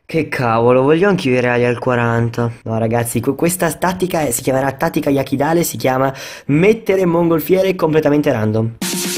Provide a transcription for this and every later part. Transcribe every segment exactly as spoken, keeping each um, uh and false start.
Che cavolo, voglio anche i reali al quaranta. No ragazzi, que- questa tattica è- si chiamerà tattica Yakidale, si chiama mettere mongolfiere completamente random.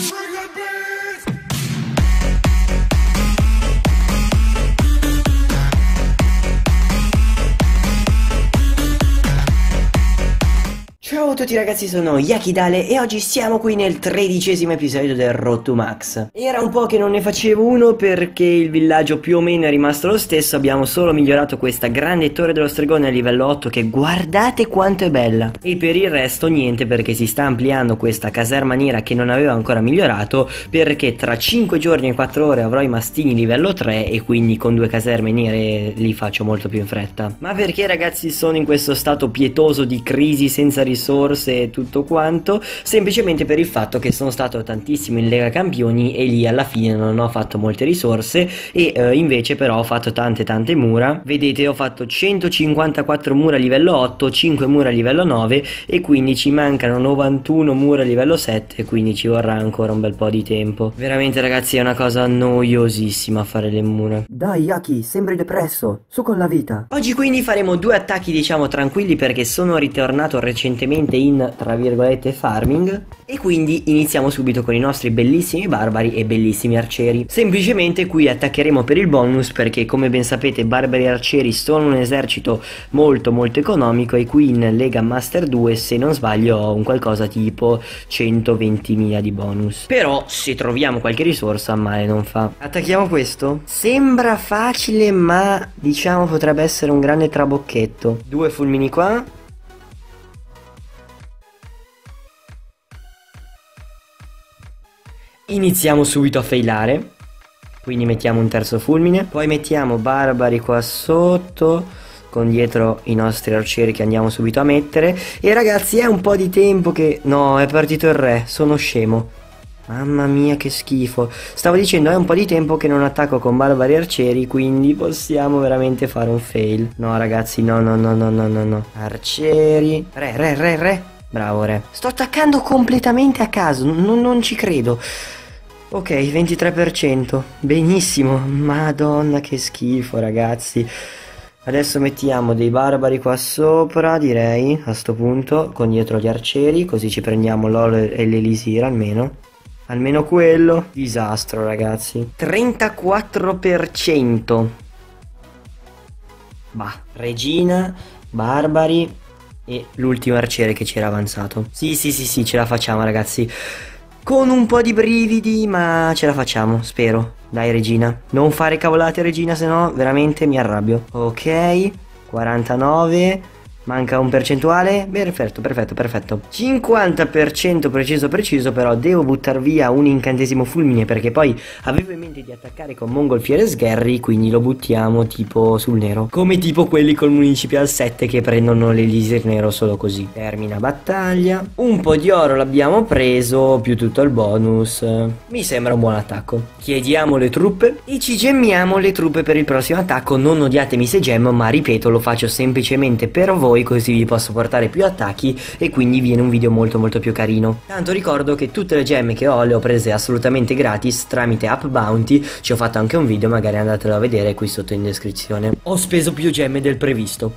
Ciao a tutti ragazzi, sono Yakidale e oggi siamo qui nel tredicesimo episodio del Road to Max. Era un po' che non ne facevo uno perché il villaggio più o meno è rimasto lo stesso. Abbiamo solo migliorato questa grande torre dello stregone a livello otto che guardate quanto è bella. E per il resto niente, perché si sta ampliando questa caserma nera che non aveva ancora migliorato, perché tra cinque giorni e quattro ore avrò i mastini livello tre e quindi con due caserme nere li faccio molto più in fretta. Ma perché ragazzi sono in questo stato pietoso di crisi senza risorse e tutto quanto? Semplicemente per il fatto che sono stato tantissimo in Lega Campioni e lì alla fine non ho fatto molte risorse e eh, invece però ho fatto tante tante mura. Vedete, ho fatto centocinquantaquattro mura a livello otto, cinque mura a livello nove e quindi ci mancano novantuno mura a livello sette, quindi ci vorrà ancora un bel po' di tempo. Veramente ragazzi è una cosa noiosissima fare le mura. Dai Yaki, sembri depresso, su con la vita. Oggi quindi faremo due attacchi diciamo tranquilli perché sono ritornato recentemente in tra virgolette farming e quindi iniziamo subito con i nostri bellissimi barbari e bellissimi arcieri. Semplicemente qui attaccheremo per il bonus perché come ben sapete barbari e arcieri sono un esercito molto molto economico e qui in Lega Master due se non sbaglio ho un qualcosa tipo centoventimila di bonus. Però se troviamo qualche risorsa male non fa. Attacchiamo questo? Sembra facile ma diciamo potrebbe essere un grande trabocchetto. Due fulmini qua. Iniziamo subito a failare, quindi mettiamo un terzo fulmine, poi mettiamo barbari qua sotto, con dietro i nostri arcieri che andiamo subito a mettere. E ragazzi è un po' di tempo che... No, è partito il re, sono scemo. Mamma mia che schifo. Stavo dicendo è un po' di tempo che non attacco con barbari e arcieri, quindi possiamo veramente fare un fail. No ragazzi, no no no no no no no. Arcieri, re re re re. Bravo re. Sto attaccando completamente a caso, non, non ci credo. Ok, ventitré per cento. Benissimo. Madonna che schifo ragazzi. Adesso mettiamo dei barbari qua sopra, direi, a sto punto, con dietro gli arcieri, così ci prendiamo l'oro e l'elisir almeno. Almeno quello. Disastro ragazzi. trentaquattro per cento. Bah, regina, barbari e l'ultimo arciere che c'era avanzato. Sì sì sì sì, ce la facciamo ragazzi. Con un po' di brividi, ma ce la facciamo, spero. Dai regina, non fare cavolate regina, se no veramente mi arrabbio. Ok, quarantanove. Manca un percentuale. Perfetto, perfetto, perfetto. cinquanta per cento preciso preciso. Però devo buttare via un incantesimo fulmine perché poi avevo in mente di attaccare con mongolfiere sgherri, quindi lo buttiamo tipo sul nero, come tipo quelli col municipio al sette che prendono l'elisir nero solo così. Termina battaglia. Un po' di oro l'abbiamo preso, più tutto il bonus. Mi sembra un buon attacco. Chiediamo le truppe e ci gemmiamo le truppe per il prossimo attacco. Non odiatemi se gemmo, ma ripeto, lo faccio semplicemente per voi, così vi posso portare più attacchi e quindi viene un video molto molto più carino. Tanto ricordo che tutte le gemme che ho le ho prese assolutamente gratis tramite Up Bounty. Ci ho fatto anche un video, magari andatelo a vedere qui sotto in descrizione. Ho speso più gemme del previsto.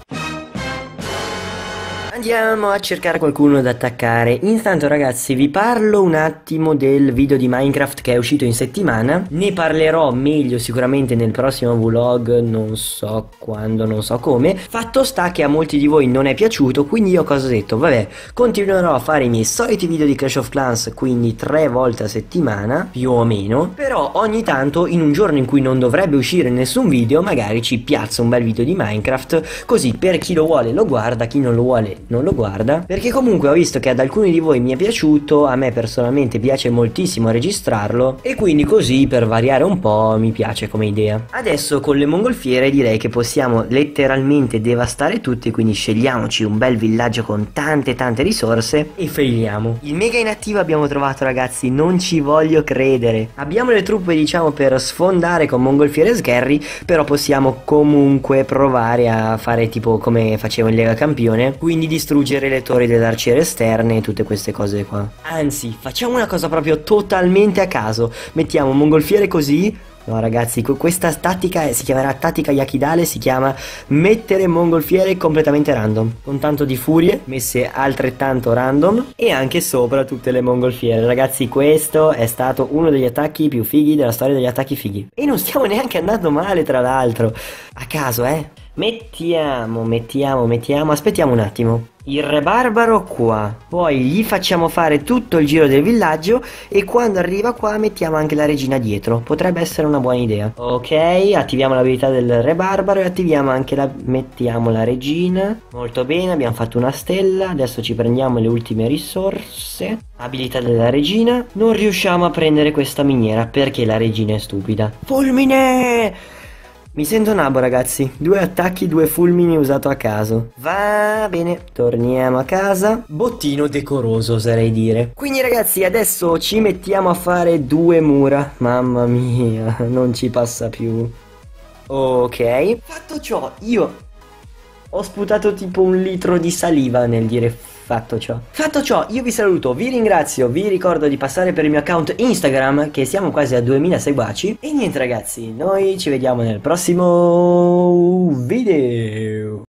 Andiamo a cercare qualcuno da attaccare. Intanto ragazzi vi parlo un attimo del video di Minecraft che è uscito in settimana. Ne parlerò meglio sicuramente nel prossimo vlog, non so quando, non so come. Fatto sta che a molti di voi non è piaciuto, quindi io cosa ho detto? Vabbè, continuerò a fare i miei soliti video di Clash of Clans, quindi tre volte a settimana, più o meno. Però ogni tanto in un giorno in cui non dovrebbe uscire nessun video, magari ci piazzo un bel video di Minecraft, così per chi lo vuole lo guarda, chi non lo vuole non lo guarda, perché comunque ho visto che ad alcuni di voi mi è piaciuto, a me personalmente piace moltissimo registrarlo e quindi così per variare un po' mi piace come idea. Adesso con le mongolfiere direi che possiamo letteralmente devastare tutti, quindi scegliamoci un bel villaggio con tante tante risorse e failiamo. Il mega inattivo abbiamo trovato ragazzi, non ci voglio credere. Abbiamo le truppe diciamo per sfondare con mongolfiere sgherri, però possiamo comunque provare a fare tipo come facevo in Lega Campione, quindi distruggere le torri delle arciere esterne e tutte queste cose qua. Anzi, facciamo una cosa proprio totalmente a caso. Mettiamo un mongolfiere così, No ragazzi, questa tattica si chiamerà tattica Yakidale, si chiama mettere mongolfiere completamente random, con tanto di furie messe altrettanto random e anche sopra tutte le mongolfiere. Ragazzi, questo è stato uno degli attacchi più fighi della storia degli attacchi fighi. E non stiamo neanche andando male, tra l'altro. A caso, eh. Mettiamo, mettiamo, mettiamo, aspettiamo un attimo. Il re barbaro qua, poi gli facciamo fare tutto il giro del villaggio e quando arriva qua mettiamo anche la regina dietro. Potrebbe essere una buona idea. Ok, attiviamo l'abilità del re barbaro e attiviamo anche la... mettiamo la regina. Molto bene, abbiamo fatto una stella. Adesso ci prendiamo le ultime risorse. Abilità della regina. Non riusciamo a prendere questa miniera perché la regina è stupida. Fulmine! Mi sento nabo ragazzi, due attacchi, due fulmini usato a caso. Va bene, torniamo a casa. Bottino decoroso oserei dire. Quindi ragazzi adesso ci mettiamo a fare due mura. Mamma mia, non ci passa più. Ok, fatto ciò io ho sputato tipo un litro di saliva nel dire fatto ciò. Fatto ciò, io vi saluto, vi ringrazio, vi ricordo di passare per il mio account Instagram, che siamo quasi a duemila seguaci. E niente ragazzi, noi ci vediamo nel prossimo video.